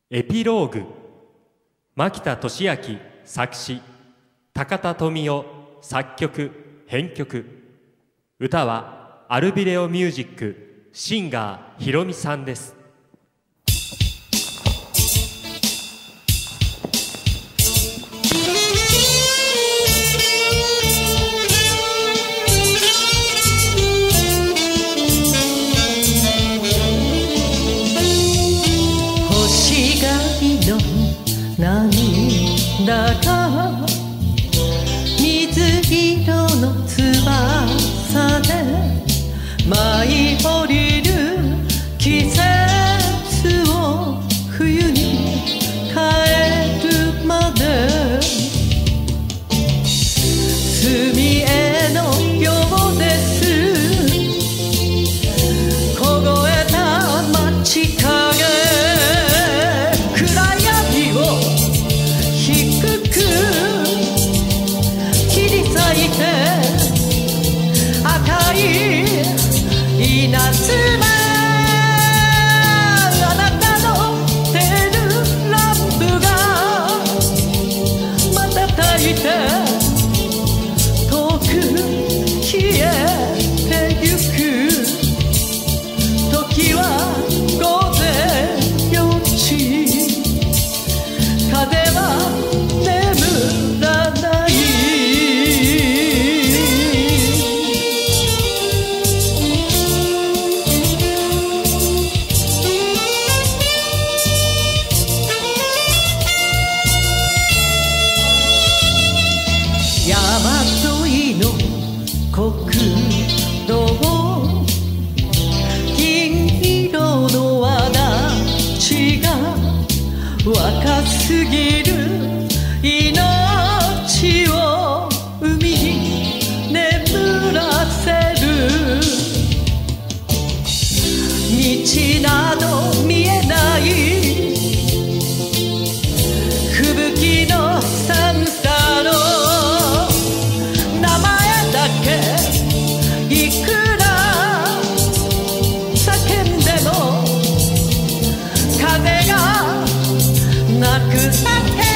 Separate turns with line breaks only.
エピローグ、牧田俊明作詞、高田富夫作曲編曲。歌はアルビレオミュージックシンガーひろみさんです。
涙が水色の翼で舞い降りる季節を冬に帰るまで墨絵のようです凍えた街影赤い稲妻あなたのテールランプが瞬いて遠く消えてゆく時は午前4時風は眠らない山沿いの国道銀色のわだちが若すぎる命を海に眠らせる道など見えない吹雪の寒さのいくら叫んでも風がなくなって